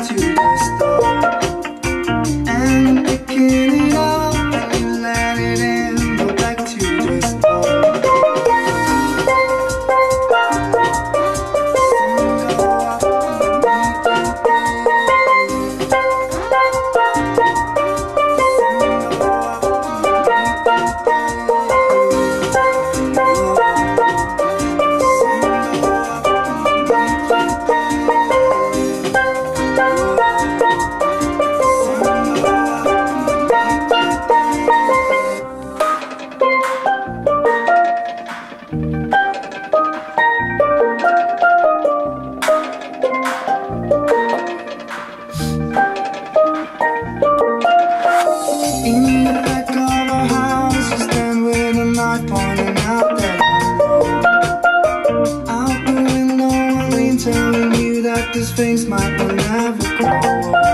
to the start. And picking it up and you let it in, go back to the start. In the back of our house, you stand with a knife pointing out that out the window, I mean telling you that this face might will never grow.